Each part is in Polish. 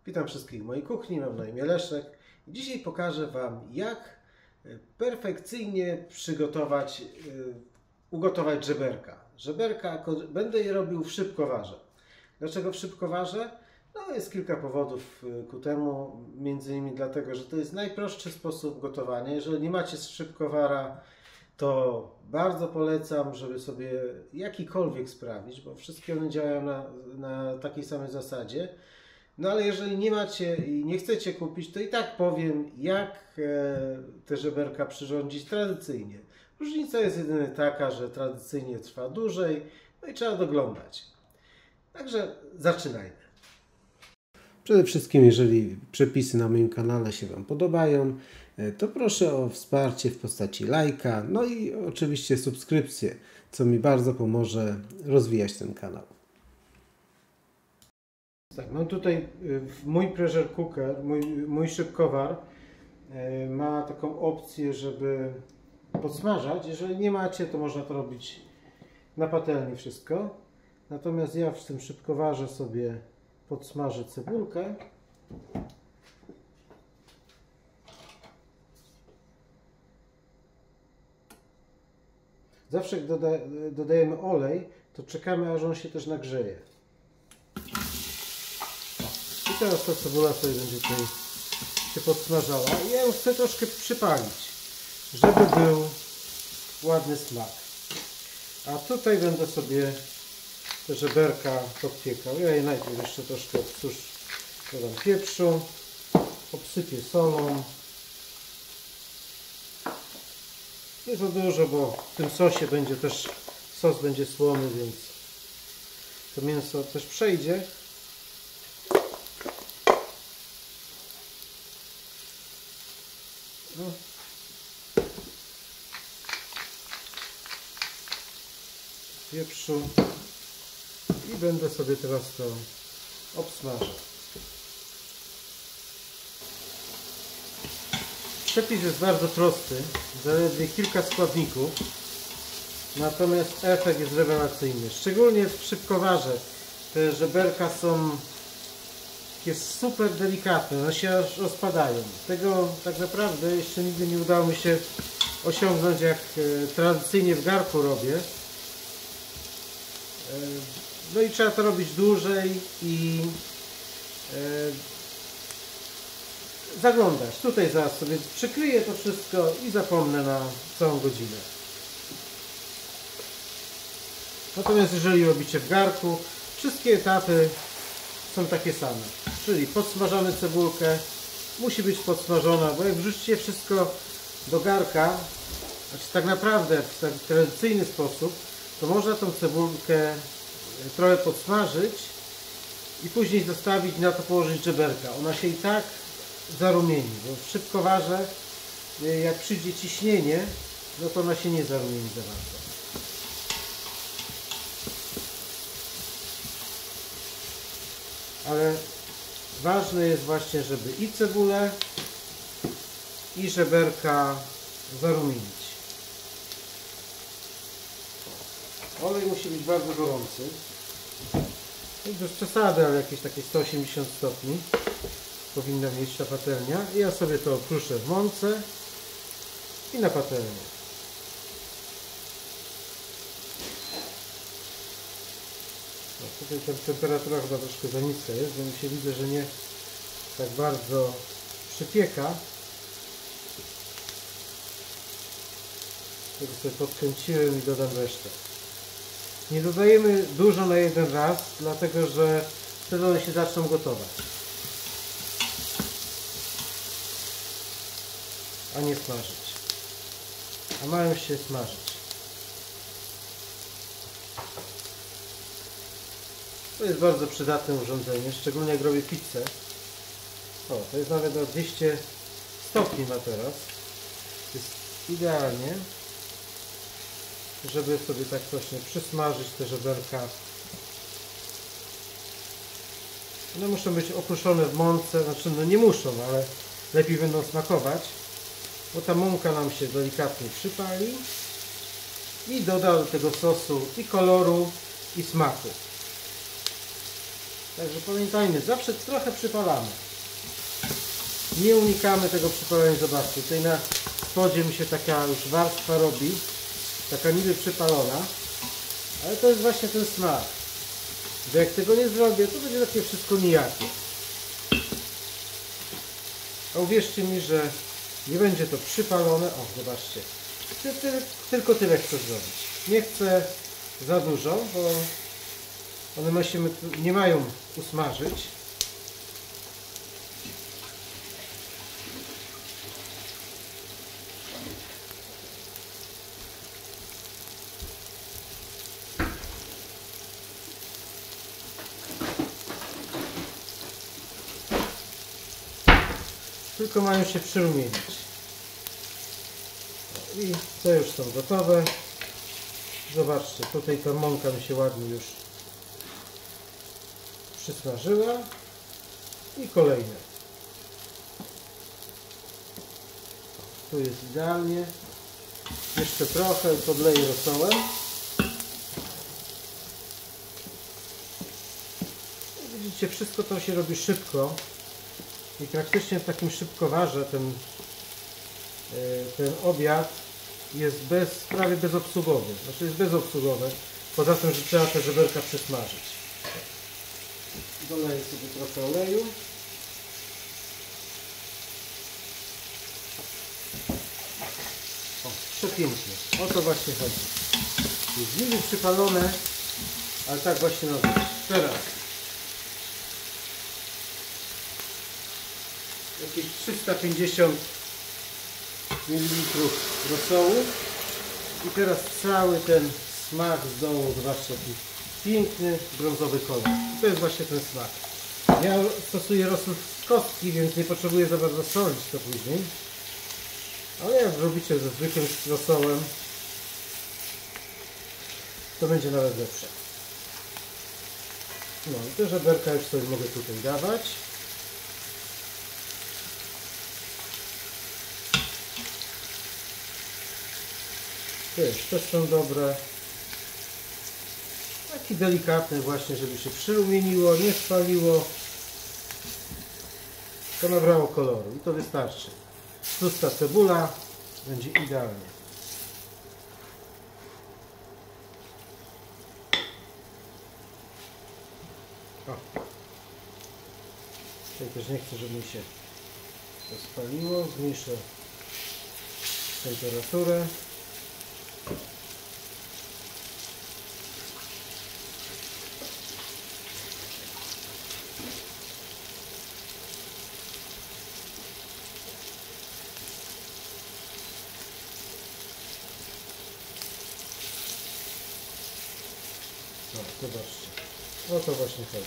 Witam wszystkich w mojej kuchni, mam na imię Leszek. Dzisiaj pokażę Wam, jak perfekcyjnie ugotować żeberka. Żeberka będę je robił w szybkowarze. Dlaczego w szybkowarze? No, jest kilka powodów ku temu, między innymi dlatego, że to jest najprostszy sposób gotowania. Jeżeli nie macie szybkowara, to bardzo polecam, żeby sobie jakikolwiek sprawić, bo wszystkie one działają na takiej samej zasadzie. No ale jeżeli nie macie i nie chcecie kupić, to i tak powiem, jak te żeberka przyrządzić tradycyjnie. Różnica jest jedynie taka, że tradycyjnie trwa dłużej, no i trzeba doglądać. Także zaczynajmy. Przede wszystkim, jeżeli przepisy na moim kanale się Wam podobają, to proszę o wsparcie w postaci lajka, no i oczywiście subskrypcję, co mi bardzo pomoże rozwijać ten kanał. Tak, mam tutaj mój pressure cooker, mój szybkowar ma taką opcję, żeby podsmażać. Jeżeli nie macie, to można to robić na patelni wszystko. Natomiast ja w tym szybkowarze sobie podsmażę cebulkę. Zawsze jak dodajemy olej, to czekamy, aż on się też nagrzeje. I teraz ta cebula sobie będzie tutaj się podsmażała. I ja ją chcę troszkę przypalić, żeby był ładny smak. A tutaj będę sobie te żeberka podpiekał. Ja je najpierw jeszcze troszkę dodam pieprzu, obsypię solą. Nie za dużo, bo w tym sosie będzie też, sos będzie słony, więc to mięso też przejdzie. No. Pieprzu i będę sobie teraz to obsmażał. Przepis jest bardzo prosty, zaledwie kilka składników, natomiast efekt jest rewelacyjny. Szczególnie w szybkowarze te żeberka jest super delikatne, one się aż rozpadają. Tego tak naprawdę jeszcze nigdy nie udało mi się osiągnąć, jak tradycyjnie w garku robię. No i trzeba to robić dłużej i zaglądać. Tutaj zaraz sobie przykryję to wszystko i zapomnę na całą godzinę. Natomiast jeżeli robicie w garku, wszystkie etapy są takie same. Czyli podsmażamy cebulkę, musi być podsmażona, bo jak wrzucicie wszystko do garka, znaczy tak naprawdę w taki tradycyjny sposób, to można tą cebulkę trochę podsmażyć i później zostawić, na to położyć żeberka. Ona się i tak zarumieni, bo w szybkowarze jak przyjdzie ciśnienie, no to ona się nie zarumieni za bardzo. Ale ważne jest właśnie, żeby i cebulę, i żeberka zarumienić. Olej musi być bardzo gorący. Bez przesady, ale jakieś takie 180 stopni powinna mieć ta patelnia. I ja sobie to kruszę w mące i na patelnię. Tutaj temperatura chyba troszkę za niska jest, bo mi się widzę, że nie tak bardzo przypieka. Tylko sobie podkręciłem i dodam resztę. Nie dodajemy dużo na jeden raz, dlatego że wtedy one się zaczną gotować, a nie smażyć. A mają się smażyć. To jest bardzo przydatne urządzenie, szczególnie jak robię pizzę. O, to jest nawet na 200 stopni ma teraz. Jest idealnie, żeby sobie tak właśnie przysmażyć te żeberka. One muszą być okruszone w mące, znaczy no nie muszą, ale lepiej będą smakować, bo ta mąka nam się delikatnie przypali i doda do tego sosu i koloru, i smaku. Także pamiętajmy, zawsze trochę przypalamy. Nie unikamy tego przypalenia. Zobaczcie, tutaj na spodzie mi się taka już warstwa robi, taka niby przypalona, ale to jest właśnie ten smak. Że jak tego nie zrobię, to będzie takie wszystko nijakie. A uwierzcie mi, że nie będzie to przypalone. O, zobaczcie. Tylko tyle chcę zrobić. Nie chcę za dużo, bo one się nie mają usmażyć. Tylko mają się przyrumienić. I te już są gotowe. Zobaczcie, tutaj ta mąka mi się ładnie już przysmażyła. I kolejne. Tu jest idealnie. Jeszcze trochę podleję rosołem. Widzicie, wszystko to się robi szybko. I praktycznie w takim szybkowarze ten obiad jest prawie bezobsługowy. Znaczy jest bezobsługowy, poza tym, że trzeba te żeberka przysmażyć. Doleję sobie trochę oleju. O, przepięknie. O to właśnie chodzi. Jest niby przypalone, ale tak właśnie ma być. Teraz jakieś 350 ml rosołu i teraz cały ten smak z dołu, zobaczcie, jaki piękny brązowy kolor. I to jest właśnie ten smak. Ja stosuję rosół z kostki, więc nie potrzebuję za bardzo solić to później, ale jak robicie ze zwykłym rosołem, to będzie nawet lepsze. No i te żeberka już sobie mogę tutaj dawać. Też są dobre. Taki delikatny właśnie, żeby się przyrumieniło, nie spaliło. To nabrało koloru i to wystarczy. Tłusta cebula będzie idealnie. O. Tutaj też nie chcę, żeby mi się to spaliło. Zmniejszę temperaturę. No, zobaczcie. O to właśnie chodzi.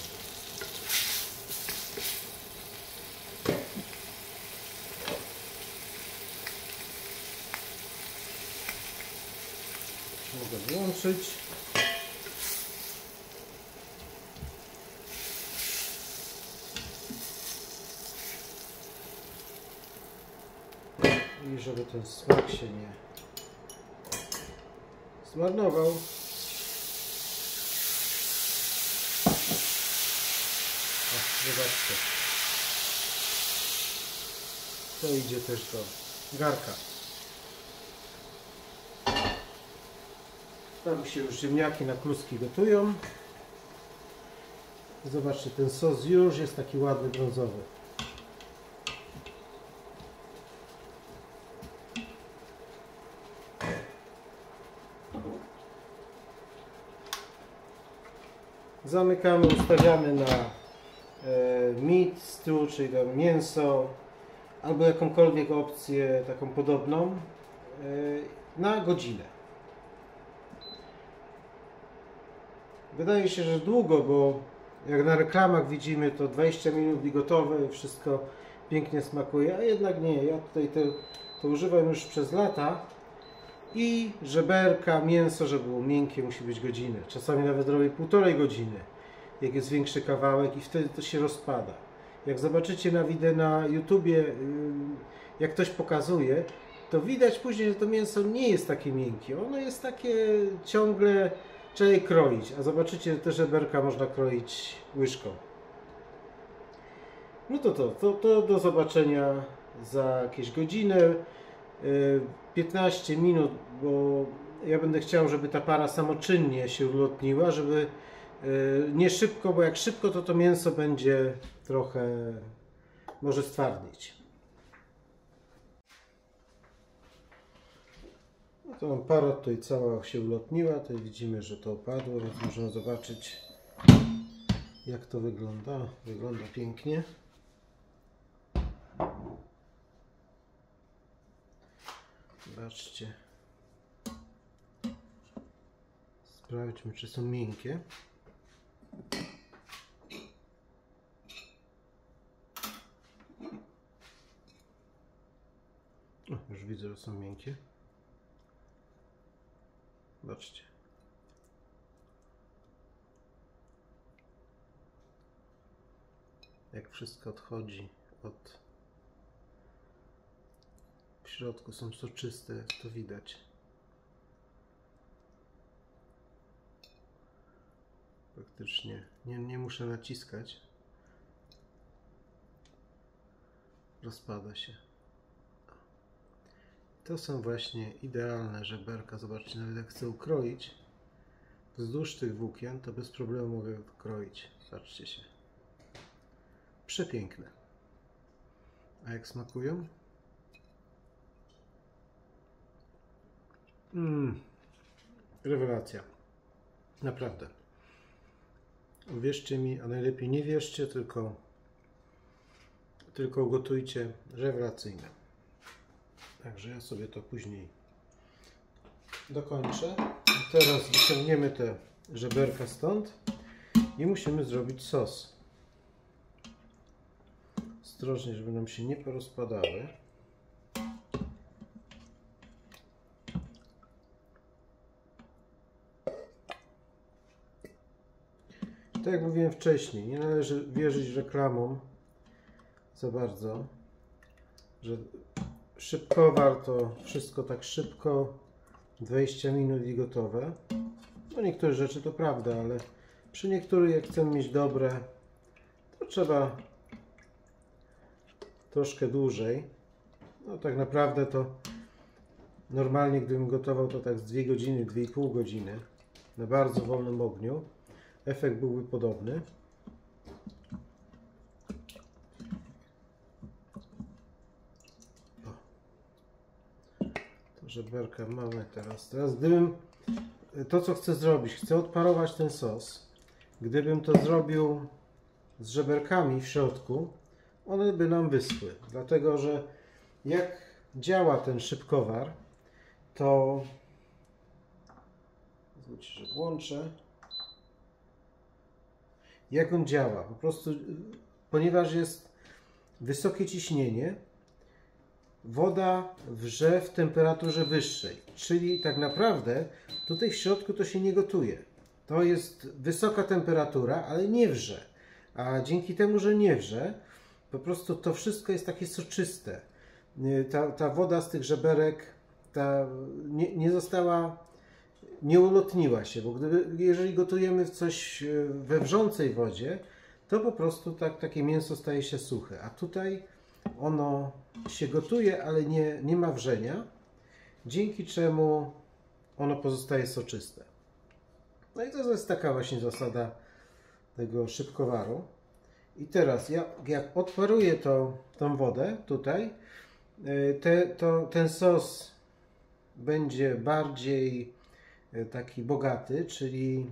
Mogę włączyć. I żeby ten smak się nie zmarnował. Zobaczcie. To idzie też do garka. Tam się już ziemniaki na kluski gotują. Zobaczcie, ten sos już jest taki ładny, brązowy. Zamykamy, ustawiamy na meat stew, czyli tam mięso, albo jakąkolwiek opcję taką podobną, na godzinę. Wydaje się, że długo, bo jak na reklamach widzimy, to 20 minut i gotowe, wszystko pięknie smakuje, a jednak nie. Ja tutaj to używam już przez lata i żeberka, mięso, żeby było miękkie, musi być godzinę. Czasami nawet robię 1,5 godziny, jak jest większy kawałek i wtedy to się rozpada. Jak zobaczycie na wideo na YouTubie, jak ktoś pokazuje, to widać później, że to mięso nie jest takie miękkie. Ono jest takie ciągle, trzeba je kroić. A zobaczycie, te żeberka można kroić łyżką. No to do zobaczenia za jakieś godzinę, 15 minut, bo ja będę chciał, żeby ta para samoczynnie się ulotniła, żeby nie szybko, bo jak szybko, to mięso będzie trochę, może stwardnieć. No to para tutaj cała się ulotniła, tutaj widzimy, że to opadło, więc możemy zobaczyć, jak to wygląda. Wygląda pięknie. Zobaczcie. Sprawdźmy, czy są miękkie. O, już widzę, że są miękkie. Zobaczcie. Jak wszystko odchodzi od... W środku są soczyste, jak to widać. Praktycznie nie muszę naciskać. Rozpada się. To są właśnie idealne żeberka. Zobaczcie, nawet jak chcę ukroić wzdłuż tych włókien, to bez problemu mogę kroić. Patrzcie się. Przepiękne. A jak smakują? Rewelacja. Naprawdę. Wierzcie mi, a najlepiej nie wierzcie, tylko ugotujcie. Rewelacyjne. Także ja sobie to później dokończę. Teraz wyciągniemy te żeberka stąd i musimy zrobić sos. Ostrożnie, żeby nam się nie porozpadały. Tak jak mówiłem wcześniej, nie należy wierzyć reklamom za bardzo, że szybkowar to wszystko tak szybko, 20 minut i gotowe. No niektóre rzeczy to prawda, ale przy niektórych, jak chcemy mieć dobre, to trzeba troszkę dłużej. No tak naprawdę to normalnie, gdybym gotował to tak z 2 godziny, 2,5 godziny na bardzo wolnym ogniu, efekt byłby podobny. To żeberka mamy teraz. Teraz gdybym to, co chcę zrobić, chcę odparować ten sos. Gdybym to zrobił z żeberkami w środku, one by nam wyschły. Dlatego, że jak działa ten szybkowar, to zwróćcie, że włączę. Jak on działa? Po prostu, ponieważ jest wysokie ciśnienie, woda wrze w temperaturze wyższej. Czyli tak naprawdę tutaj w środku to się nie gotuje. To jest wysoka temperatura, ale nie wrze. A dzięki temu, że nie wrze, po prostu to wszystko jest takie soczyste. Ta woda z tych żeberek nie została, nie ulotniła się, bo jeżeli gotujemy w coś we wrzącej wodzie, to po prostu takie mięso staje się suche. A tutaj ono się gotuje, ale nie ma wrzenia, dzięki czemu ono pozostaje soczyste. No i to jest taka właśnie zasada tego szybkowaru. I teraz jak odparuję tą wodę tutaj, ten sos będzie bardziej taki bogaty, czyli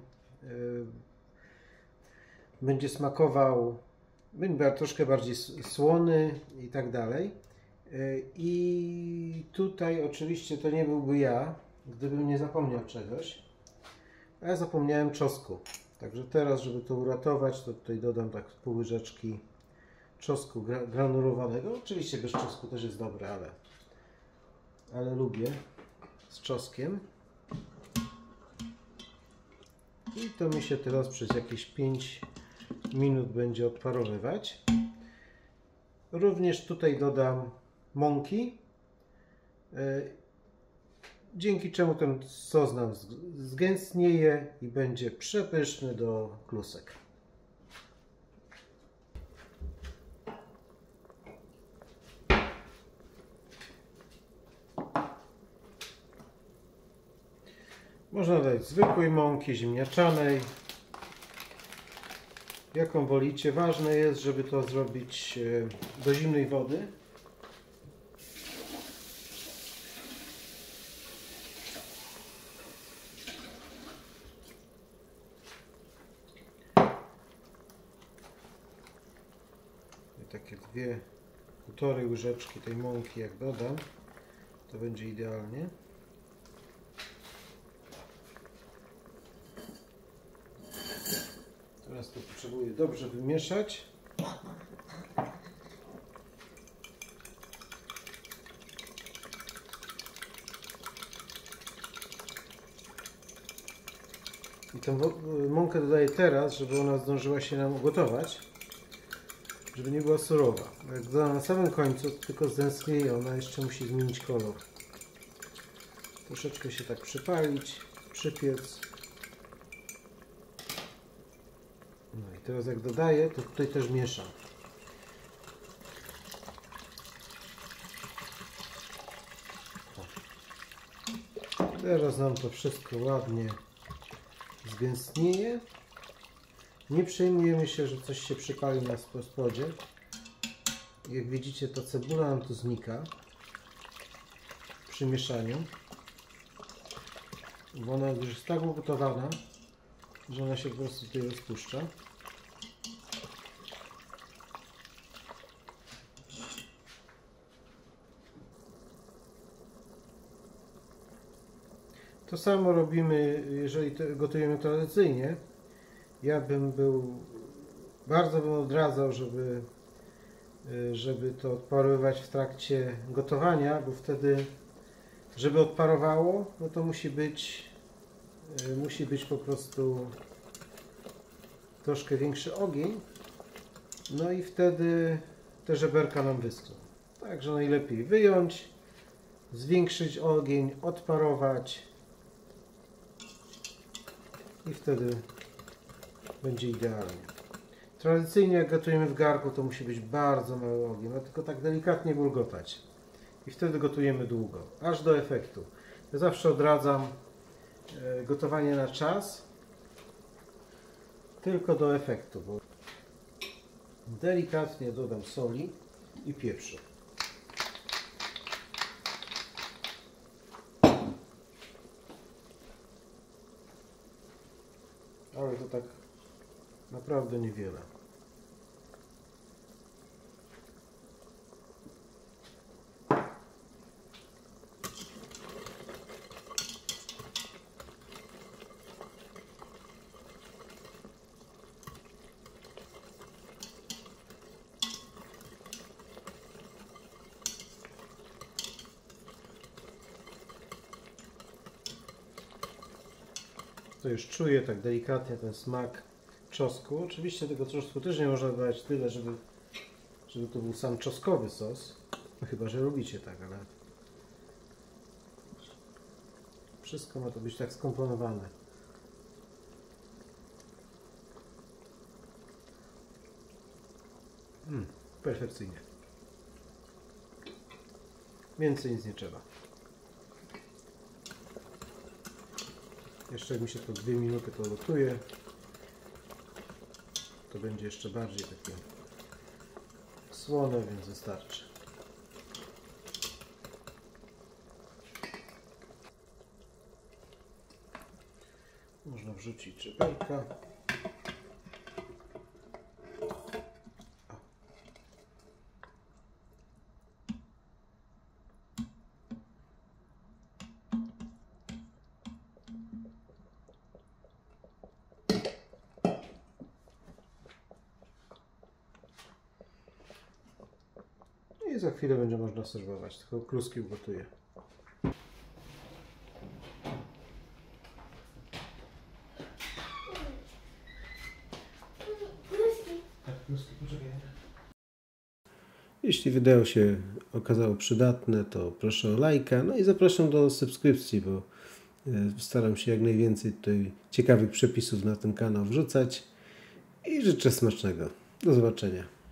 będzie smakował, będzie troszkę bardziej słony i tak dalej. I tutaj oczywiście to nie byłby ja, gdybym nie zapomniał czegoś. A ja zapomniałem czosnku. Także teraz, żeby to uratować, to tutaj dodam tak pół łyżeczki czosnku granulowanego. Oczywiście bez czosnku też jest dobre, ale lubię z czosnkiem. I to mi się teraz przez jakieś 5 minut będzie odparowywać. Również tutaj dodam mąki, dzięki czemu ten sos nam zgęstnieje i będzie przepyszny do klusek. Można dać zwykłej mąki, ziemniaczanej, jaką wolicie. Ważne jest, żeby to zrobić do zimnej wody. I takie 2,5 łyżeczki tej mąki jak dodam, to będzie idealnie. Teraz to potrzebuję dobrze wymieszać. I tę mąkę dodaję teraz, żeby ona zdążyła się nam ugotować, żeby nie była surowa. Jak dodam na samym końcu, to tylko zdęsknieje, ona jeszcze musi zmienić kolor. Troszeczkę się tak przypalić, przypiec. No i teraz jak dodaję, to tutaj też mieszam. Teraz nam to wszystko ładnie zgęstnieje. Nie przejmujemy się, że coś się przypali na spodzie. Jak widzicie, ta cebula nam tu znika przy mieszaniu, bo ona już jest tak ugotowana, że ona się po prostu tutaj rozpuszcza. To samo robimy, jeżeli gotujemy tradycyjnie. Ja bardzo bym odradzał, żeby to odparowywać w trakcie gotowania, bo wtedy, żeby odparowało, no to musi być po prostu troszkę większy ogień, no i wtedy te żeberka nam wyschną. Także najlepiej wyjąć, zwiększyć ogień, odparować i wtedy będzie idealnie. Tradycyjnie jak gotujemy w garnku, to musi być bardzo mały ogień, no tylko tak delikatnie bulgotać. I wtedy gotujemy długo, aż do efektu. Ja zawsze odradzam gotowanie na czas, tylko do efektu. Bo delikatnie dodam soli i pieprzu. Ale to tak naprawdę niewiele. To już czuję tak delikatnie ten smak czosnku. Oczywiście tego czosnku też nie można dodać tyle, żeby to był sam czosnkowy sos. No chyba że lubicie tak, ale wszystko ma to być tak skomponowane. Perfekcyjnie. Więcej nic nie trzeba. Jeszcze jak mi się to 2 minuty pogotuje, to będzie jeszcze bardziej takie słone, więc wystarczy. Można wrzucić żeberka. I za chwilę będzie można serwować, tylko kluski ugotuję. Jeśli wideo się okazało przydatne, to proszę o lajka, no i zapraszam do subskrypcji, bo staram się jak najwięcej tutaj ciekawych przepisów na ten kanał wrzucać i życzę smacznego. Do zobaczenia.